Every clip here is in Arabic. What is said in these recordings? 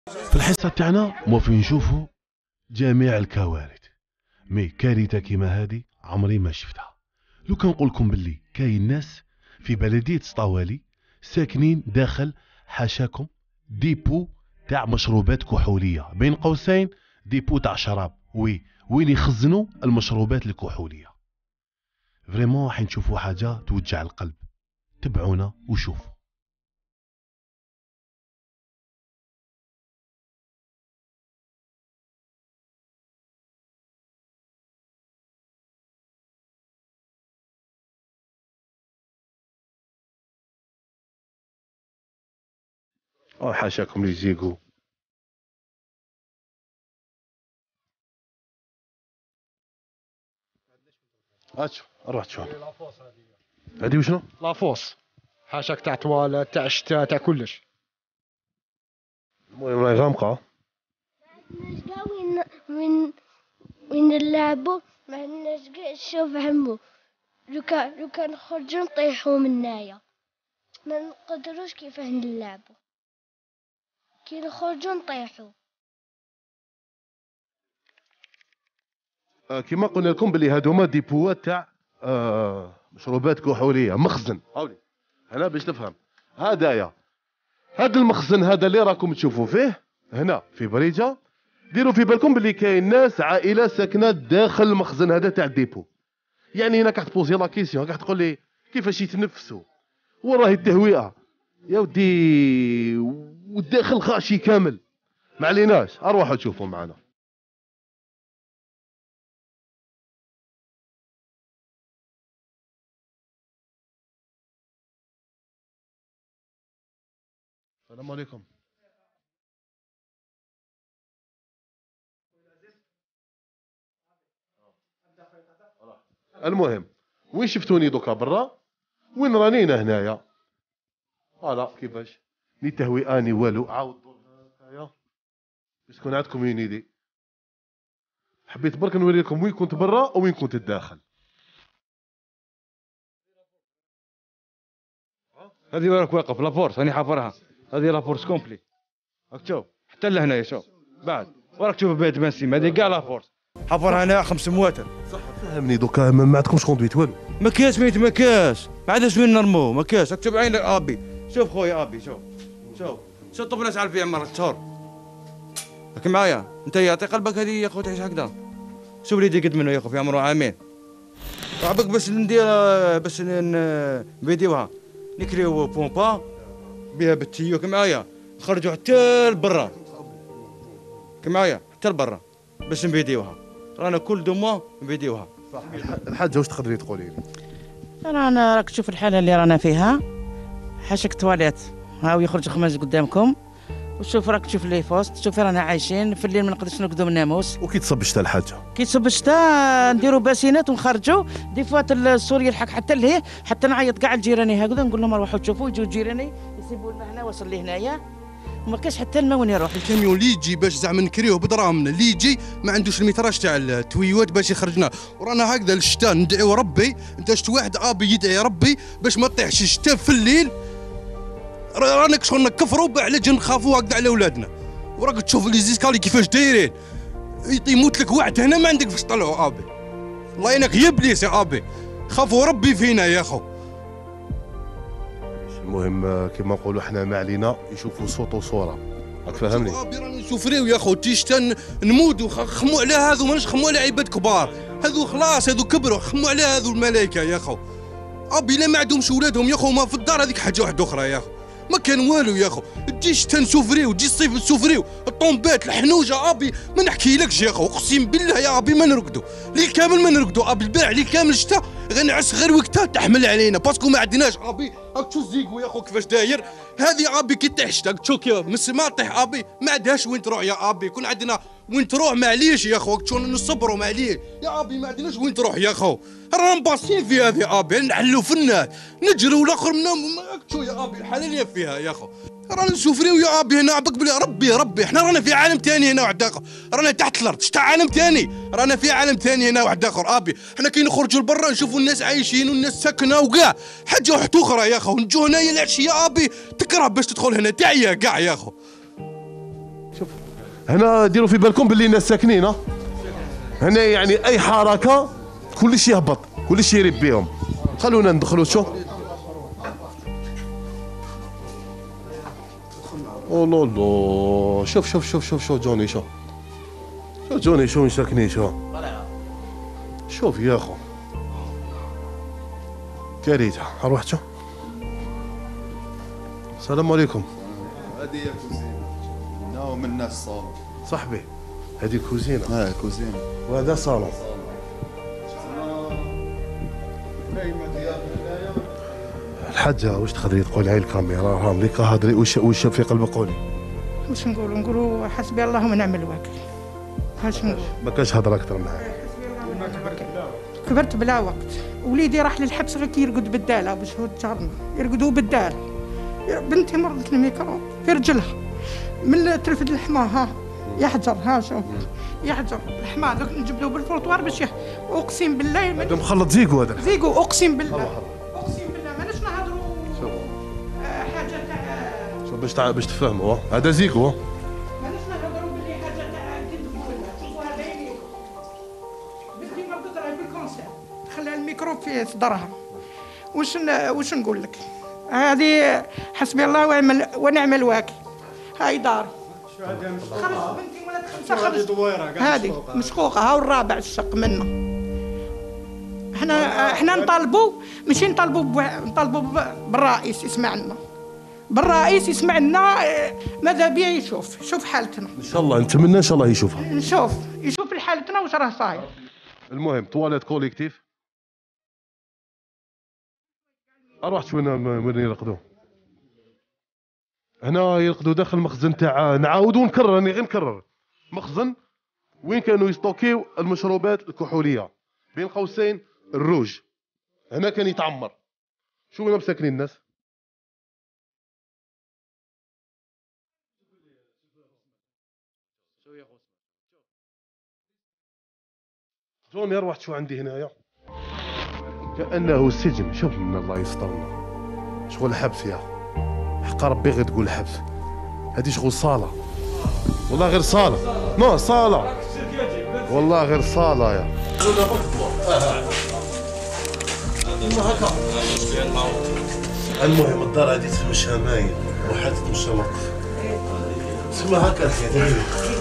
في الحصة تاعنا موفين نشوفوا جميع الكوارث، مي كارثة كيما هذه عمري ما شفتها. لو كنقول لكم باللي كاين ناس في بلدية سطاوالي ساكنين داخل حاشاكم ديبو تاع مشروبات كحولية، بين قوسين ديبو تاع شراب، وين يخزنوا المشروبات الكحولية. فريمون راح نشوفوا حاجة توجع القلب. تبعونا وشوفوا. حاشاكم لي زيغو. اتشو روح تشوف هذه وشنو؟ لافوس حاشاك تاع تواليت تاع الشتاء تاع كلش. المهم راهي غامقة. وين نلعبوا ما عندناش كاع شوف همو. لو كان نخرجوا نطيحوا منايا، ما نقدروش كيفاه نلعبوا، كي نخرجوا نطيحوا. كما قلنا لكم بلي هادوما ديبوات تاع مشروبات كحوليه، مخزن. هاولي هنا باش تفهم. هذا المخزن هذا اللي راكم تشوفوا فيه هنا في بريجه، ديروا في بالكم بلي كاين ناس عائله ساكنه داخل المخزن هذا تاع الديبو. يعني هنا كاع تبوزي لا كيسيون، كاع تقول لي كيفاش يتنفسوا وراهي التهوئه يا ودي، والداخل غاشي كامل. ما عليناش، اروحوا تشوفوا معنا. السلام عليكم. المهم وين شفتوني دوكا برا، وين راني هنايا. فوالا كيفاش ني تهوئاني والو. عاودوا هكايا باش تكون عندكم اون ايدي. حبيت برك نوري لكم وين كنت برا وين كنت الداخل. هذه راك واقف لافورس راني حافرها، هذه لافورس كومبلي. راك تشوف حتى لهنايا شوف بعد، وراك تشوف بيت بنسيم هذه كاع لافورس حافرها هنا 5 مواتر. صح فهمني دوكا ما عندكمش كوندويت والو. ما كاش ميت ما كاش، ما عادش وين نرمو ما كاش. راك تشوف عينك ابي، شوف خويا ابي شوف طب ناس عارف فيها مرة شهر. راك معايا انت يعطي قلبك هذه يا خو تعيش هكذا. شوف لي قد منه يا خو في عمره عامين. عبك باش ندير باش نفيديوها نكريو بومبا بها بالتيو معايا، نخرجوا حتى لبرا معايا حتى لبرا باش نفيديوها. رانا كل 2 موا نفيديوها. صح الحاجه واش تقدري تقولي لي؟ رانا راك تشوف الحاله اللي رانا فيها، حاشك تواليت هاو يخرج خماس قدامكم، وشوف راك تشوف لي فوسط، شوفي رانا عايشين في الليل ما نقدرش نرقدوا من الناموس. وكي تصب الشتا الحاجه، كي تصب الشتا نديروا باسينات ونخرجوا دي فوات السوري يلحق حتى لهيه، حتى نعيط كاع لجيراني هكذا نقول لهم روحوا تشوفوا، يجوا جيراني يسيبوا لنا هنا وصل لي هنايا وما كاش حتى الماء وين يروح. الكاميون اللي يجي باش زعما نكريوه بدراهمنا، اللي يجي ما عندوش الميتراج تاع التويوات باش يخرجنا. ورانا هكذا للشتاء ندعيو ربي، انت شفت واحد ابي يدعي ربي باش ما تطيحش الشتاء في الليل. رانا شغل نكفروا على جن نخافوا هكذا على اولادنا. وراك تشوف لي زيسكالي كيفاش دايرين، يموت لك واحد هنا ما عندك فاش تطلعوا ابي. الله ينك يا ابليس يا ابي، خافوا ربي فينا يا خو. المهم كما نقولوا حنا ما علينا يشوفوا صوت وصوره، راك فاهمني؟ ابي راني نسوفريو يا خو تيشتا نمودوا، خموا على هذو ماناش خموا على عباد كبار، هذو خلاص هذو كبروا، خموا على هذو الملائكه يا خو. ابي لا ما عندهمش ولادهم يا خو، ما في الدار هذيك حاجه واحده اخرى يا خو، ما كان والو يا خو. تجي الشتا نسوفريو، تجي الصيف نسوفريو، الطومبات الحنوجه ابي ما نحكيلكش يا خو، اقسم بالله يا ابي ما نرقدوا ليل كامل، ما نرقدوا ابي البارح ليل كامل الشتا غنعس غير وقتها تحمل علينا باسكو ما عندناش ابي. راك تشوف زيكو يا خو كيفاش داير هذه ابي كي طيح الشتا تشوف كيف من السما طيح ابي، ما عندهاش وين تروح يا ابي. كون عندنا وين تروح معليش يا خو، تشوف نصبروا معليش يا ابي، ما عندناش وين تروح يا خو. رانا مباصين في هذه ابي، نحلوا في الناس نجروا الاخر منا شو يا ابي الحاله اللي فيها يا خو. رانا نسوفريو يا ابي هنا عبك بلي ربي احنا رانا في عالم ثاني هنا واحد اخر، رانا تحت الارض شتا عالم ثاني، رانا في عالم ثاني هنا واحد اخر ابي. احنا كي نخرجوا لبرا نشوفوا الناس عايشين والناس ساكنه وكاع حاجه واحده اخرى يا خو. نجوا هنايا العشيه ابي تكره باش تدخل هنا تعيا كاع يا خو. شوف هنا ديروا في بالكم باللي الناس ساكنين هنا، يعني اي حركه كلش يهبط، كلش يريب بيهم. خلونا ندخلوا. شوف او لولو، شوف شوف شوف شوف شوف جوني، شوف شوف جوني، شوف وين ساكنين. شوف يا اخو كارثه. اروح شوف. السلام عليكم. هذه هي كوزينة، ناوم الناس الصالون. صاحبي هذه كوزينه. كوزينة. وهذا صالون. الحاجه واش تقدري تقولي على الكاميرا؟ راهم ليك هضري. وش في قلبك؟ قولي. واش نقولوا حسبي الله ونعم الوكيل. هاش نقول. ما كاش هضره اكثر معاك. كبرت بلا وقت. وليدي راح للحبس غير كي يرقد بالداله بشهود جارنا يرقدوا بالداله. بنتي مرضت الميكرو في رجلها من ترفد الحمار. ها يحجر. ها شوف يحجر الحمار دوك نجبدوه بالفروطوار باش اقسم بالله هذا مخلط زيكو. هذا زيكو اقسم بالله. اقسم بالله ماناش نهضروا حاجه تاع. شوف باش تفهموا هذا زيكو. ماناش نهضروا باللي حاجه تاع كذب ولا. شوفوا هذا يمين بنتي مرضت راهي بالكونسير خلى الميكروب في صدرها. واش نقول لك؟ هذه حسبي الله ونعم الوكيل. هاي داري خرج بنتي ولات 5 خرج. هذه مسخوقه. هاو الرابع الشق منا. احنا نطالبوا ماشي نطالبوا بالرئيس يسمعنا. بالرئيس يسمعنا. ماذا بيه يشوف حالتنا. ان شاء الله نتمنى ان شاء الله يشوفها. يشوف حالتنا واش راه صاير. المهم تواليت كوليكتيف. رحت وين يرقدوا؟ هنا يرقدوا داخل المخزن تاع. نعاود ونكرر، راني غير نكرر. مخزن وين كانوا يستوكيو المشروبات الكحوليه، بين قوسين الروج. هنا كان يتعمر. شو وين مساكنين الناس؟ جوني اروح شو عندي هنايا كأنه السجن. شوف من الله يسترنا. شغل حبس يا حق ربي. غير تقول حبس. هذه شغل صالة. والله غير صالة. نو صالة والله غير صالة يا. المهم الدار هذه تمشى مايل وحد تمشى وقف. تسمى هكا الحياة.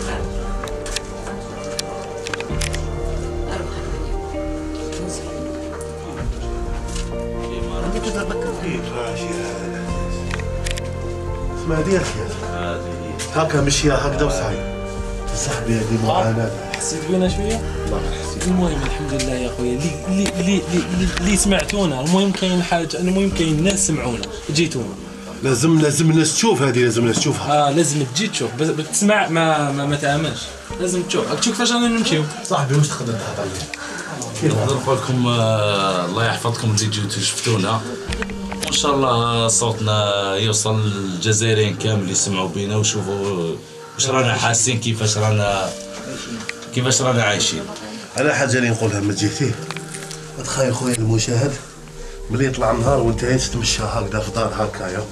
اسمها هذه الحياة. هكا مشيها هكذا وصاير. صاحبي هذه معاناة. حسيت بينا شويه؟ والله حسيت. المهم الحمد لله يا خويا اللي سمعتونا. المهم كاين حاجه، المهم كاين ناس سمعونا جيتونا. لازم الناس تشوف هذه. لازم الناس تشوفها. لازم تجي تشوف. بس تسمع ما تامنش. لازم تشوف كيفاش رانا نمشيو. صاحبي واش تقدر تهضر لي؟ نقول لكم الله يحفظكم تجيو شفتونا وان شاء الله صوتنا يوصل للجزائريين كامل يسمعوا بينا ويشوفوا واش رانا حاسين، كيفاش رانا عايشين. انا حاجه اللي نقولها من جهتي، تخيل خويا المشاهد ملي يطلع النهار وانت تتمشى هكذا في دار هكايا،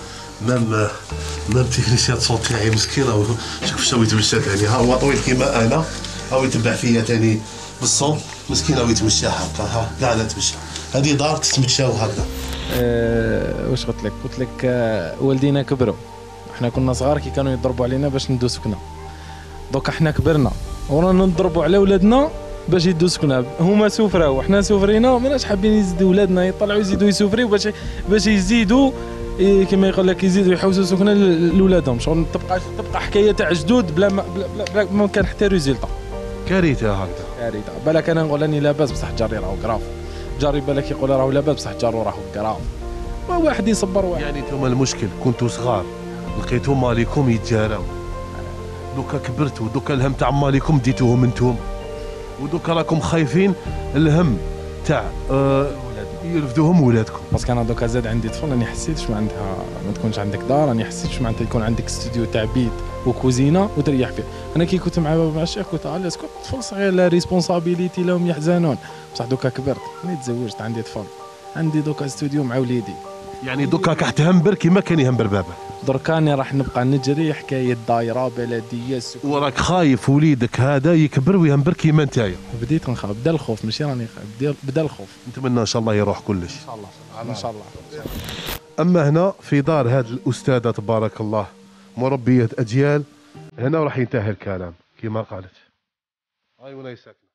مام تكنيسيان صوت تاعي مسكينه شوف شنو يتمشى ثاني. ها هو طويل كيما انا، هاو يتبع فيا ثاني بالصوت مسكينه ويتمشى هكا. ها كاع لا تمشى. هذه دار تتمشاو هكذا. واش قلت لك والدينا كبروا. احنا كنا صغار كي كانوا يضربوا علينا باش ندو سكنه. دوك احنا كبرنا ورانا نضربوا على ولادنا باش يدو سكنه. هما سفراو وحنا سفرينا، ماناش حابين يزيدوا ولادنا يطلعوا يزيدوا يسفريو باش يزيدوا كما يقول لك يزيدوا يحوسوا سكنه لولادهم. شغل تبقى حكايه تاع جدود بلا ما كان حتى ريزلتا. كارثه هكذا. كارثه. بالك انا نقول راني لاباس بصح جاري راهو كراف. جاري بالك يقول راهو لاباس بصح جارو راهو كراف. واحد يصبر واحد. يعني انتم المشكل كنتوا صغار لقيتوا مالكم يتجاراو، دوكا كبرتوا دوكا الهم تاع مالكم ديتوهم انتم، ودوكا راكم خايفين الهم تاع يرفدوهم ولادكم. باسكو انا دوكا زاد عندي طفل، راني حسيت واش معناتها ما تكونش عندك دار، راني حسيت واش معناتها يكون عندك استوديو تاع بيت وكوزينه وتريح فيه. انا كي كنت مع بابا مع الشيخ كنت اسكت طفل صغير لا ريسبونسابيليتي لهم يحزنون. بصح دوكا كبرت، راني تزوجت عندي طفل، عندي دوكا استوديو مع وليدي يعني دوكا كحتهمبر كيما كان يهمبر بابا. دركاني راح نبقى نجري حكايه دايره بلديه وراك خايف وليدك هذا يكبر ويهمبر كيما نتايا؟ بديت نخاف، بدا الخوف ماشي راني خايف، بدا الخوف. نتمنى ان شاء الله يروح كلش. ان شاء الله ان شاء الله. اما هنا في دار هذه الاستاذه تبارك الله مربيه اجيال، هنا راح ينتهي الكلام كما قالت. هاي وين ساكنه؟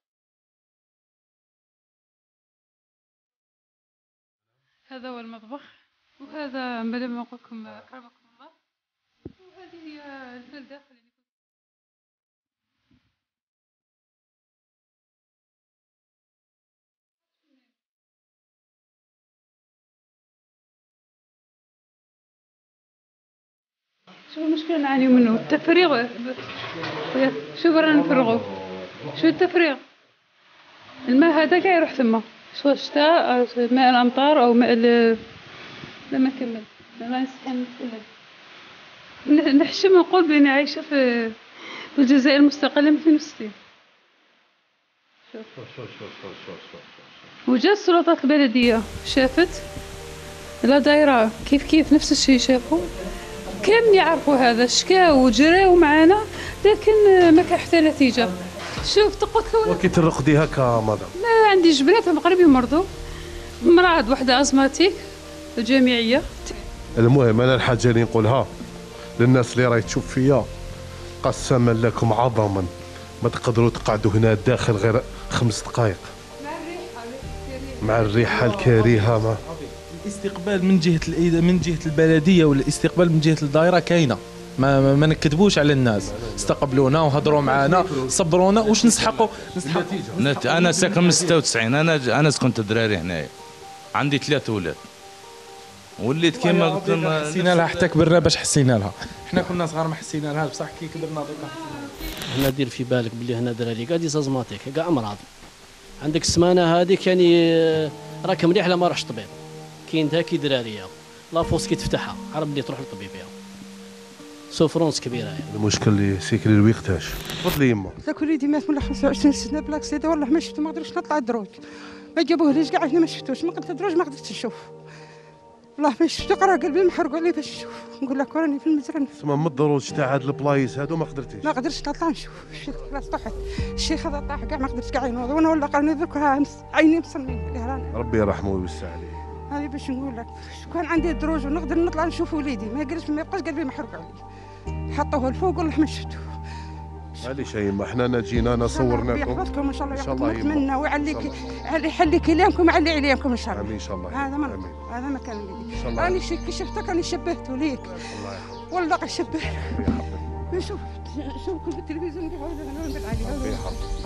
هذا هو المطبخ، وهذا مدام نقولكم اكرمكم الله، وهذه هي البلده. شو المشكلة نعاني منه؟ التفريغ. شوف رانا نفرغوه. شو التفريغ؟ الماء هذا قاعد يروح ثما، سواء الشتاء أو ماء الأمطار أو ماء لما نكمل ما نسخن كله. نحشم ونقول بأني عايشة في الجزائر المستقلة من 62. وجا السلطات البلدية شافت لا دايرة كيف نفس الشيء شافوا، كامل يعرفوا هذا، شكاو وجراو معانا لكن ما كان حتى نتيجة. شوف تقتلوا وكي ترقدي هكا مدام؟ لا عندي جبنات مغربي مرضو، مرض وحدة أزماتيك الجامعية. المهم أنا الحاجة اللي نقولها للناس اللي راهي تشوف فيا، قسما لكم عظما ما تقدروا تقعدوا هنا داخل غير 5 دقائق مع الريحة الكريهة. ما الاستقبال من جهة البلدية والاستقبال من جهة الدائرة كاينة، ما نكذبوش على الناس، استقبلونا وهضروا معنا صبرونا. واش نسحقوا انا ساكن من 96، انا سكنت دراري هنايا، عندي 3 اولاد وليت كيما قلت لنا حسينا لها حتى كبرنا باش حسينا لها. حنا كنا صغار ما حسينا لها، بصح كي كبرنا هنا دير في بالك بلي هنا دراري كاع ديزازماتيك كاع امراض. عندك السمانه هذيك يعني راك مليح لا ما راحش طبيب، كاين ذاكي دراريه لافوس كي تفتحها عرف بلي تروح للطبيب فيها سوفرونس كبيره يعني. المشكل اللي سيكري الوقتاش. تفضلي يما. ذاك وليدي مات من 25 سنه بالاكسيدا، والله ما شفته، ما قدرتش نطلع الدروج، ما جابوهليش كاع، ما شفتوش، ما قلت الدروج ما قدرتش نشوف، والله ما شفته، قرا قلبي محرق عليه باش نشوف، نقول لك راني في المزرعه. تسمى من الدروج تاع هاد البلايص هادو ما قدرتيش؟ ما قدرتش نطلع نشوف، خلاص طحت، الشيخ هذا طاح كاع ما قدرتش كاع ينوض، وانا ولا قرني درك عيني مصممين. ربي يرحمه ويوسع عليه. هذه باش نقول لك كان عندي الدروج ونقدر نطلع نشوف وليدي، ما قدرتش، ما يبقاش قلبي محروق عليه، حطوه الفوق والله ما شفته. معليش يا يما، حنا جينا صورناكم. يحفظكم ان شاء الله، ان شاء الله نتمنى ويعليك، يحليك ايامكم ويعلي عليكم ان شاء الله. امين ان شاء الله. هذا ما كان لي، راني كي شفتك راني شبهته ليك، والله شبهت. شوف كل في التلفزيون كيف هذا عليه.